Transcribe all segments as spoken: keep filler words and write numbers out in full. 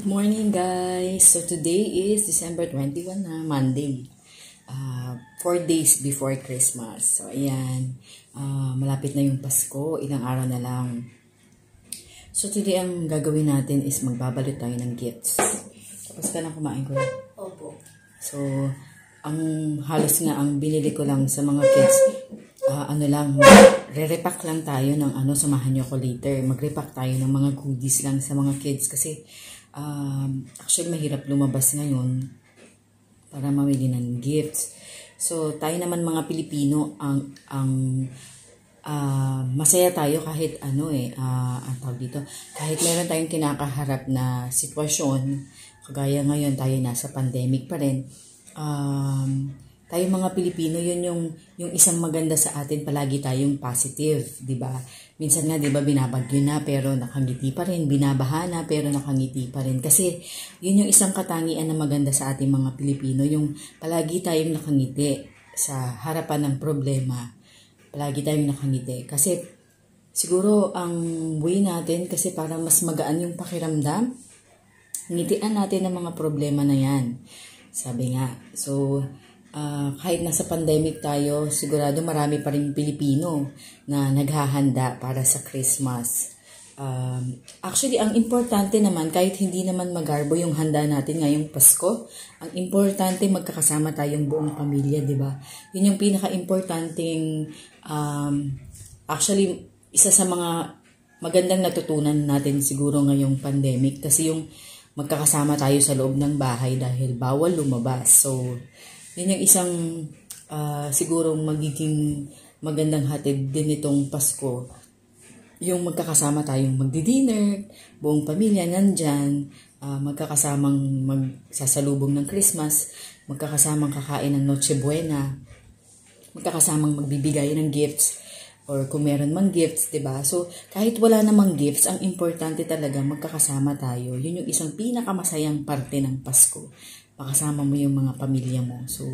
Good morning guys! So today is December twenty-first na Monday. Uh, four days before Christmas. So ayan, uh, malapit na yung Pasko, ilang araw na lang. So today ang gagawin natin is magbabalot tayo ng gifts. Tapos ka na kumain ko? Opo. So, ang halos nga ang binili ko lang sa mga kids, uh, ano lang, re-repack lang tayo ng ano, samahan nyo ko later. Mag-repack tayo ng mga goodies lang sa mga kids kasi um, actually mahirap lumabas ngayon para mamili ng gifts. So, tayo naman mga Pilipino, ang, ang uh, masaya tayo kahit ano eh, uh, ang tawag dito, kahit meron tayong kinakaharap na sitwasyon, kagaya ngayon tayo nasa pandemic pa rin, um, tayo mga Pilipino, yun yung, yung isang maganda sa atin, palagi tayong positive, di ba? Minsan nga, di ba, binabagyo na pero nakangiti pa rin, binabaha na pero nakangiti pa rin. Kasi yun yung isang katangian na maganda sa ating mga Pilipino, yung palagi tayong nakangiti sa harapan ng problema. Palagi tayong nakangiti. Kasi siguro ang way natin, kasi para mas magaan yung pakiramdam, ngitian natin ang mga problema na yan. Sabi nga. So, uh, kahit nasa pandemic tayo, sigurado marami pa rin Pilipino na naghahanda para sa Christmas. Um, actually, ang importante naman, kahit hindi naman magarbo yung handa natin ngayong Pasko, ang importante magkakasama tayong buong pamilya, di ba? Yun yung pinaka-importanting, um, actually, isa sa mga magandang natutunan natin siguro ngayong pandemic, kasi yung magkakasama tayo sa loob ng bahay dahil bawal lumabas. So, yun yung isang uh, siguro magiging magandang hatid din itong Pasko. Yung magkakasama tayong magdi-dinner, buong pamilya nandyan, uh, magkakasamang magsasalubong ng Christmas, magkakasamang kakain ng Noche Buena, magkakasamang magbibigay ng gifts, or kung meron mang gifts, diba? So, kahit wala namang gifts, ang importante talaga magkakasama tayo. Yun yung isang pinakamasayang parte ng Pasko. Makasama mo yung mga pamilya mo. So,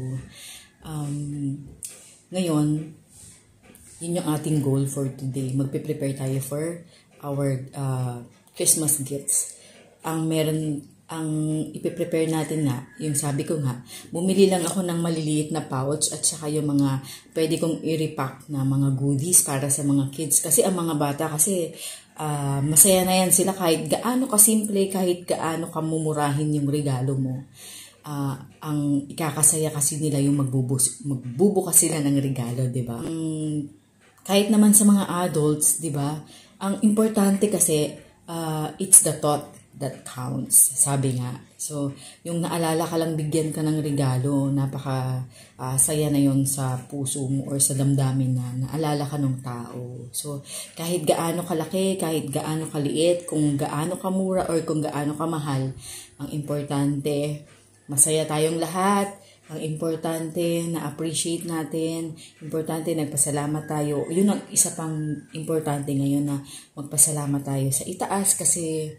um, ngayon, yun yung ating goal for today. Magpe-prepare tayo for our uh, Christmas gifts. Ang meron, ang ipe-prepare natin nga, yung sabi ko nga, bumili lang ako ng maliliit na pouch at saka yung mga pwede kong i-repack na mga goodies para sa mga kids. Kasi ang mga bata kasi uh, masaya na yan sila kahit gaano kasimple, kahit gaano kamumurahin yung regalo mo. Uh, ang ikakasaya kasi nila yung magbubus, magbubukas sila ng regalo, di ba? Um, kahit naman sa mga adults, di ba? Ang importante kasi, uh, it's the thought that counts, sabi nga. So, yung naalala ka lang, bigyan ka ng regalo, napaka uh, saya na yon sa puso mo or sa damdamin na naalala ka ng tao. So, kahit gaano kalaki, kahit gaano kaliit, kung gaano kamura or kung gaano kamahal, ang importante, masaya tayong lahat. Ang importante, na-appreciate natin. Importante, nagpasalamat tayo. Yun ang isa pang importante ngayon, na magpasalamat tayo sa itaas kasi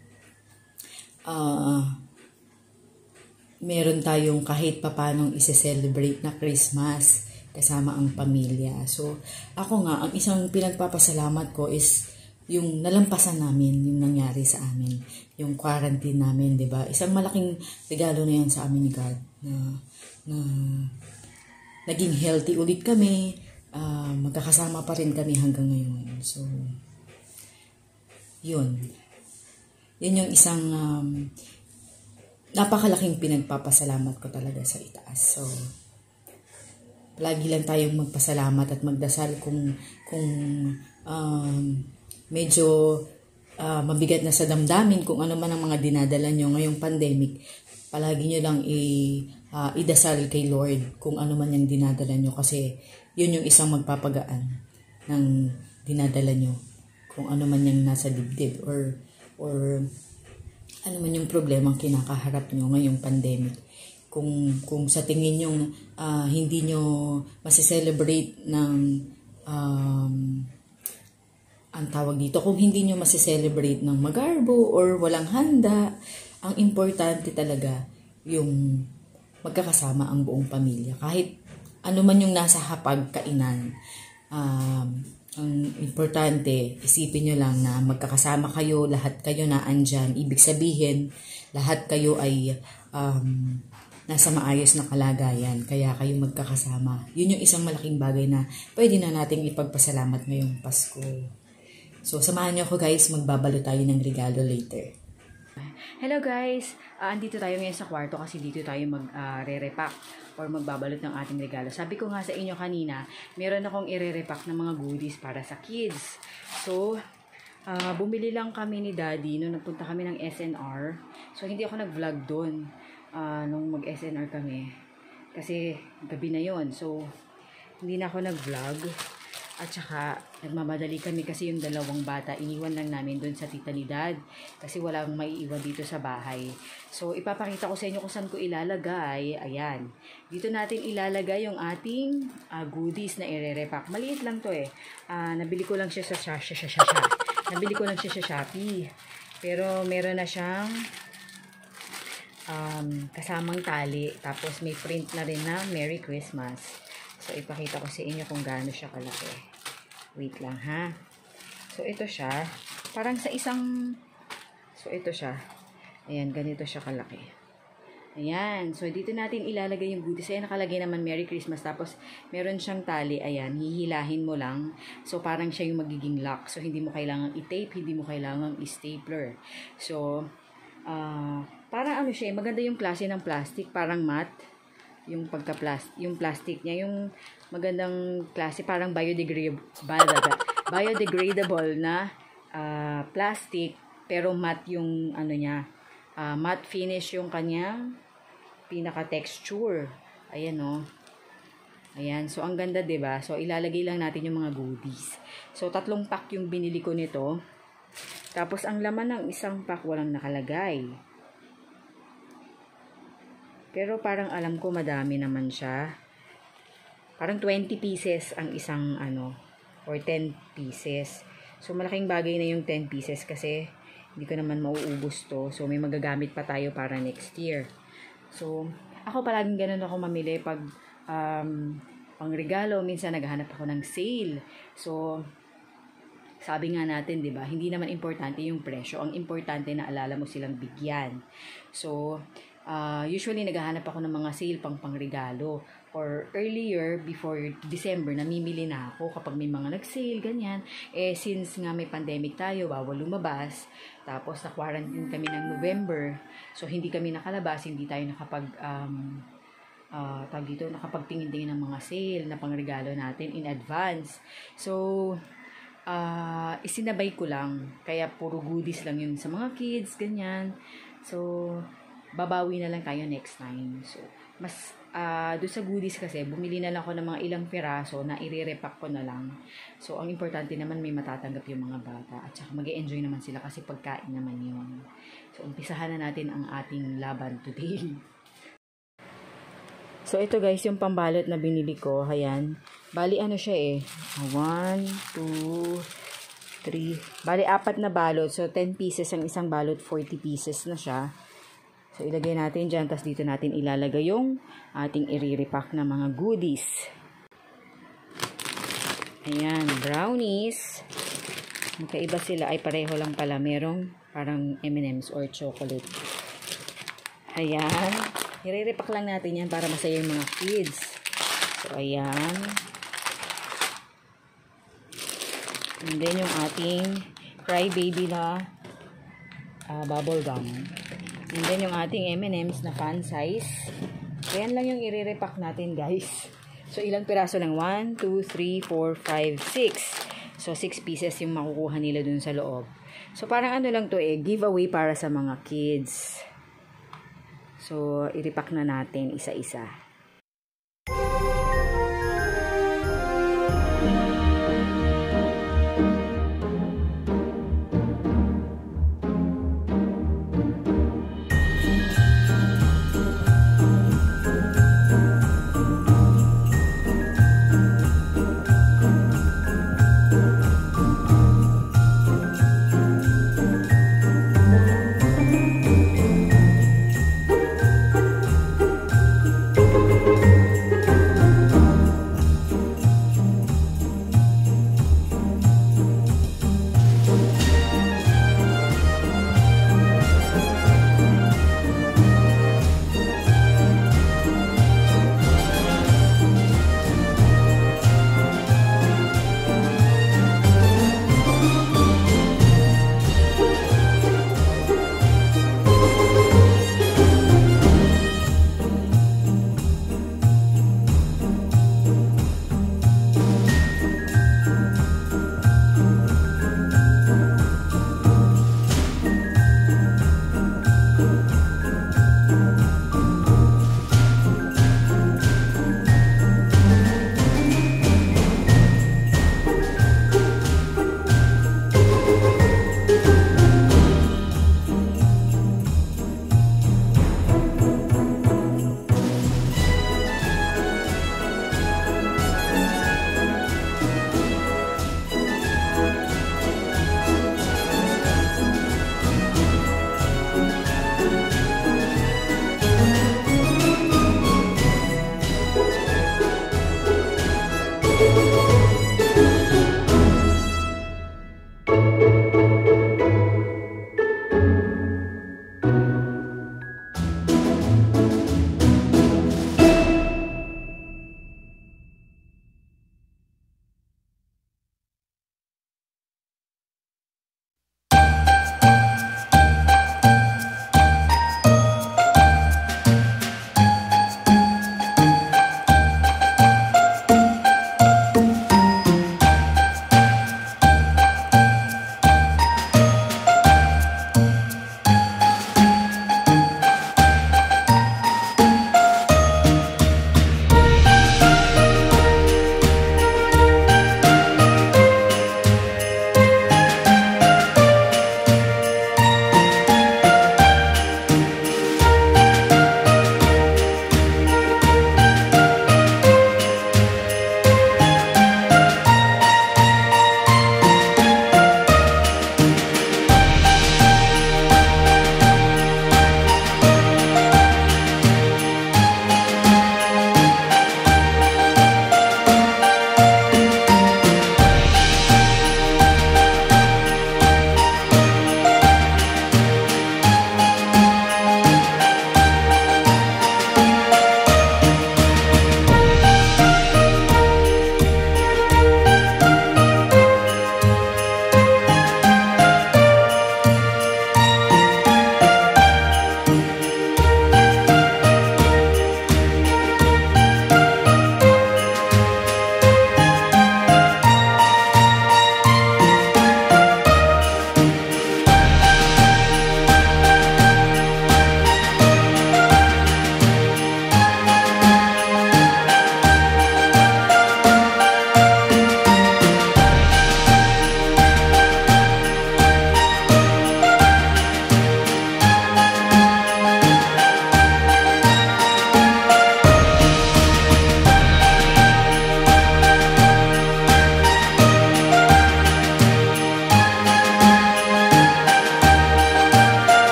Uh, meron tayong kahit papanong isi-celebrate na Christmas kasama ang pamilya. So, ako nga, ang isang pinagpapasalamat ko is yung nalampasan namin, yung nangyari sa amin, yung quarantine namin, di ba? Isang malaking regalo na yan sa amin ni God, na, na naging healthy ulit kami, uh, magkakasama pa rin kami hanggang ngayon. So, yun. Yun yung isang um, napakalaking pinagpapasalamat ko talaga sa itaas. So, palagi lang tayong magpasalamat at magdasal kung, kung um, medyo uh, mabigat na sa damdamin, kung ano man ang mga dinadala nyo ngayong pandemic, palagi nyo lang i, uh, idasal kay Lord kung ano man yung dinadala nyo, kasi yun yung isang magpapagaan ng dinadala nyo, kung ano man yung nasa dibdib or or ano man yung problemang kinakaharap nyo ngayong pandemic. Kung, kung sa tingin nyo uh, hindi nyo masiselebrate ng um, ang tawag dito, kung hindi nyo masiselebrate ng magarbo or walang handa, ang importante talaga yung magkakasama ang buong pamilya. Kahit ano man yung nasa hapag kainan, um, Ang importante, isipin nyo lang na magkakasama kayo, lahat kayo na andyan. Ibig sabihin, lahat kayo ay um, nasa maayos na kalagayan. Kaya kayo magkakasama. Yun yung isang malaking bagay na pwede na nating ipagpasalamat ngayong Pasko. So, samahan nyo ako guys, magbabalo tayo ng regalo later. Hello guys! Uh, andito tayo ngayon sa kwarto kasi dito tayo mag-re-repack uh, or magbabalot ng ating regalo. Sabi ko nga sa inyo kanina, meron akong i-re-repack ng mga goodies para sa kids. So, uh, bumili lang kami ni Daddy nung nagpunta kami ng S N R. So, hindi ako nag-vlog doon uh, nung mag-S N R kami. Kasi gabi na yon. So, hindi na ako nag-vlog. At saka, nagmamadali kami kasi yung dalawang bata, iniwan lang namin doon sa tita ni Dad. Kasi walang maiiwan dito sa bahay. So, ipapakita ko sa inyo kung saan ko ilalagay. Ayan. Dito natin ilalagay yung ating uh, goodies na i-repack. Maliit lang to eh. Uh, nabili ko lang siya sa sa sa sa sa. Nabili ko lang siya sa Shopee. Pero, meron na siyang um, kasamang tali. Tapos, may print na rin na Merry Christmas. So, ipakita ko sa inyo kung gaano siya kalaki. Wait lang, ha? So, ito siya. Parang sa isang... So, ito siya. Ayan, ganito siya kalaki. Ayan. So, dito natin ilalagay yung goodies. Ayan, nakalagay naman Merry Christmas. Tapos, meron siyang tali. Ayan, hihilahin mo lang. So, parang siya yung magiging lock. So, hindi mo kailangang i-tape. Hindi mo kailangang i-stapler. So, uh, parang ano siya, maganda yung klase ng plastic. Parang matte. Yung pagka-plastic, yung plastic niya, yung magandang klase, parang biodegradable, biodegradable na uh, plastic, pero matte yung ano niya, uh, matte finish yung kanyang pinaka-texture. Ayan o. Oh. Ayan, so ang ganda, 'di ba? So ilalagay lang natin yung mga goodies. So tatlong pack yung binili ko nito. Tapos ang laman ng isang pack walang nakalagay. Pero parang alam ko madami naman siya. Parang twenty pieces ang isang ano, or ten pieces. So malaking bagay na yung ten pieces kasi hindi ko naman mauubos to. So may magagamit pa tayo para next year. So ako palaging ganun ako mamili pag um, pang regalo. Minsan naghahanap ako ng sale. So sabi nga natin, 'di ba? Hindi naman importante yung presyo. Ang importante na alala mo silang bigyan. So Uh, usually, naghahanap ako ng mga sale pang pangregalo. Or earlier, before December, namimili na ako kapag may mga nag-sale, ganyan. Eh, since nga may pandemic tayo, bawal lumabas. Tapos, na-quarantine kami ng November. So, hindi kami nakalabas, hindi tayo nakapag, um, uh, tawag dito, nakapagtingin-tingin ng mga sale na pangregalo natin in advance. So, uh, isinabay ko lang. Kaya, puro goodies lang yun sa mga kids, ganyan. So, babawi na lang tayo next time. So, mas, uh, doon sa goodies kasi, bumili na lang ako ng mga ilang piraso na i-repack ko na lang. So, ang importante naman may matatanggap yung mga bata. At saka mag-e-enjoy naman sila kasi pagkain naman yun. So, umpisahan na natin ang ating laban today. So, ito guys, yung pambalot na binili ko. Ayan. Bali, ano siya eh. One, two, three. Bali, apat na balot. So, ten pieces ang isang balot. forty pieces na siya. So, ilagay natin dyan. Tapos, dito natin ilalagay yung ating i-repack na mga goodies. Ayan, brownies. Magkaiba sila. Ay, pareho lang pala. Merong parang M and M's or chocolate. Ayan. I-repack lang natin yan para masaya yung mga kids. So, ayan. And then, yung ating Cry Baby na uh, bubble gum. And then, yung ating M and M's na fun size. Ayan lang yung i-repack natin, guys. So, ilang piraso lang? one, two, three, four, five, six. So, six pieces yung makukuha nila dun sa loob. So, parang ano lang to eh, giveaway para sa mga kids. So, i-repack na natin isa-isa.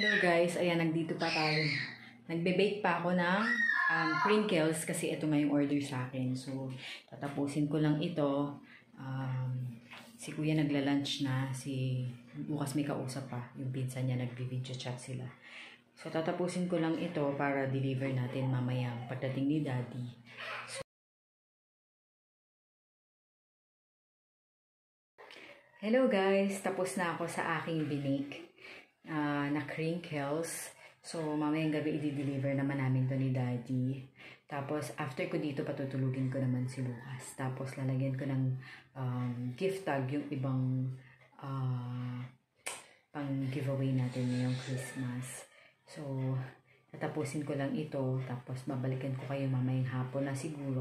Hello guys, ayan, nagdito pa tayo. Nagbe-bake pa ako ng um, crinkles kasi ito nga yung order sa akin. So, tatapusin ko lang ito. Um, si kuya nagla-lunch na, si bukas may kausap pa. Yung pinsan niya nagbi-video chat sila. So, tatapusin ko lang ito para deliver natin mamayang pagdating ni daddy. So, hello guys, tapos na ako sa aking binake uh, na crinkles. So, mamayang gabi i-deliver naman namin to ni daddy. Tapos, after ko dito, patutulugin ko naman si Lucas. Tapos, lalagyan ko ng um, gift tag yung ibang uh, pang giveaway natin ngayong Christmas. So, tatapusin ko lang ito. Tapos, babalikan ko kayo mamayang hapon na siguro.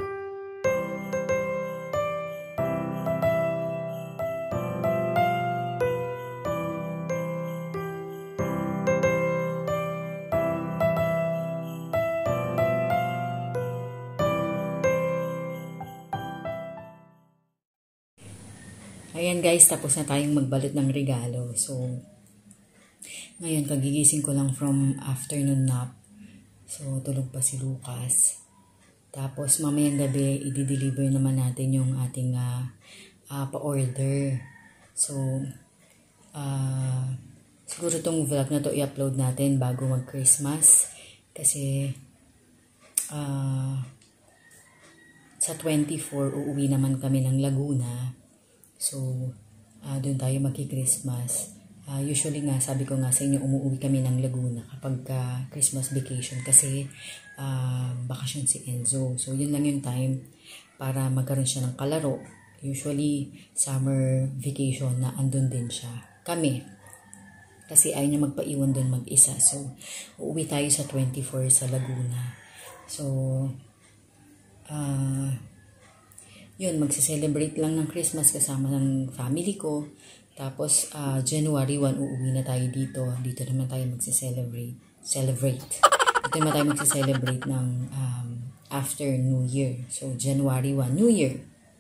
Ayan guys, tapos na tayong magbalot ng regalo. So, ngayon kagigising ko lang from afternoon nap. So, tulog pa si Lucas. Tapos, mamayang gabi, i-deliver naman natin yung ating uh, uh, pa-order. So, uh, siguro tong vlog na to i-upload natin bago mag-Christmas. Kasi, uh, sa twenty-four, uuwi naman kami ng Laguna. So, uh, doon tayo magki-Christmas. Uh, usually nga, sabi ko nga sa inyo, umuwi kami ng Laguna kapag uh, Christmas vacation kasi uh, bakasyon si Enzo. So, yun lang yung time para magkaroon siya ng kalaro. Usually, summer vacation na andun din siya. Kami. Kasi ayaw niya magpaiwan doon mag-isa. So, uuwi tayo sa twenty-four sa Laguna. So, ah... Uh, yun, magse-celebrate lang ng Christmas kasama ng family ko. Tapos, uh, January first, uuwi na tayo dito. Dito naman tayo magse-celebrate. Celebrate. Dito naman tayo magse-celebrate ng um, after New Year. So, January first, New Year.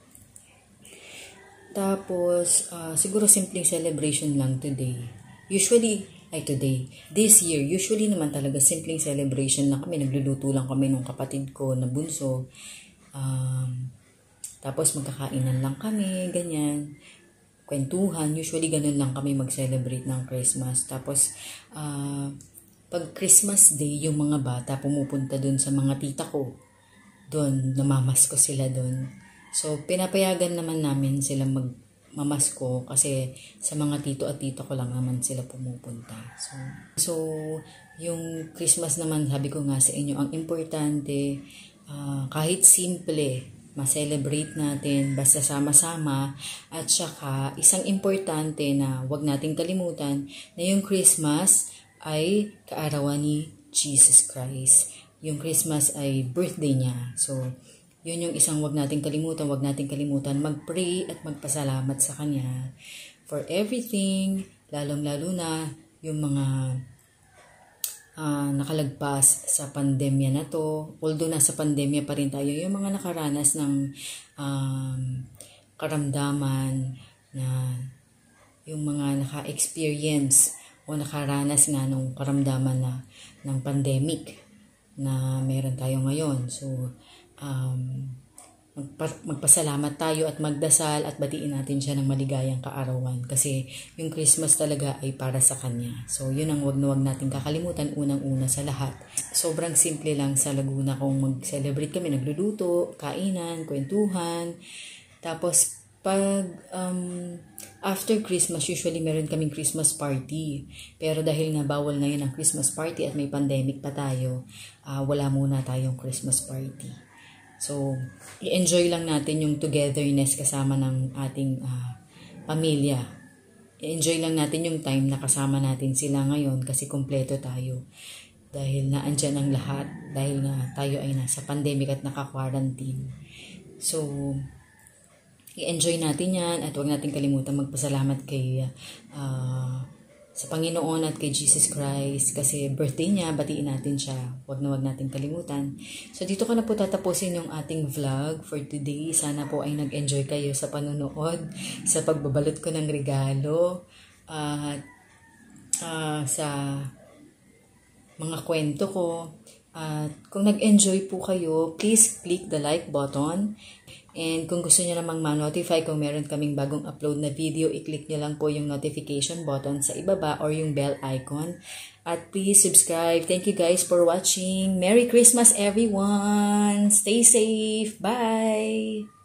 Tapos, uh, siguro simpleng celebration lang today. Usually, ay today, this year, usually naman talaga simpleng celebration lang kami. Nagluluto lang kami ng kapatid ko na bunso. Um... Tapos magkakainan lang kami, ganyan. Kwentuhan, usually ganun lang kami mag-celebrate ng Christmas. Tapos, uh, pag Christmas Day, yung mga bata pumupunta dun sa mga tita ko. Doon, namamasko sila dun. So, pinapayagan naman namin sila magmamasko kasi sa mga tito at tita ko lang naman sila pumupunta. So, so yung Christmas naman, sabi ko nga sa inyo, ang importante, uh, kahit simple, ma-celebrate natin, basta sama-sama, at saka isang importante na wag nating kalimutan na yung Christmas ay kaarawan ni Jesus Christ. Yung Christmas ay birthday niya. So, yun yung isang wag nating kalimutan, wag nating kalimutan mag-pray at magpasalamat sa Kanya for everything, lalong-lalo na yung mga Uh, nakalagpas sa pandemya na to. Although nasa pandemya pa rin tayo, yung mga nakaranas ng um, karamdaman na yung mga naka-experience o nakaranas nga nung karamdaman na ng pandemic na meron tayo ngayon. So, um, magpa- magpasalamat tayo at magdasal at batiin natin siya ng maligayang kaarawan kasi yung Christmas talaga ay para sa Kanya. So, yun ang wag na wag natin kakalimutan unang-una sa lahat. Sobrang simple lang sa Laguna kung mag-celebrate kami, nagluluto, kainan, kwentuhan. Tapos, pag um, after Christmas, usually meron kaming Christmas party. Pero dahil nga bawal na yun ang Christmas party at may pandemic pa tayo, uh, wala muna tayong Christmas party. So, i-enjoy lang natin yung togetherness kasama ng ating uh, pamilya. I-enjoy lang natin yung time na kasama natin sila ngayon kasi kumpleto tayo. Dahil naandyan ang lahat, dahil na tayo ay nasa pandemic at naka-quarantine. So, i-enjoy natin yan at huwag natin kalimutan magpasalamat kay uh, sa Panginoon at kay Jesus Christ kasi birthday niya, batiin natin siya. Huwag na huwag natin kalimutan. So, dito ko na po tatapusin yung ating vlog for today. Sana po ay nag-enjoy kayo sa panonood, sa pagbabalot ko ng regalo, at uh, uh, sa mga kwento ko. At kung nag-enjoy po kayo, please click the like button. And kung gusto nyo namang ma-notify kung meron kaming bagong upload na video, i-click nyo lang po yung notification button sa ibaba or yung bell icon. At please subscribe. Thank you guys for watching. Merry Christmas everyone! Stay safe! Bye!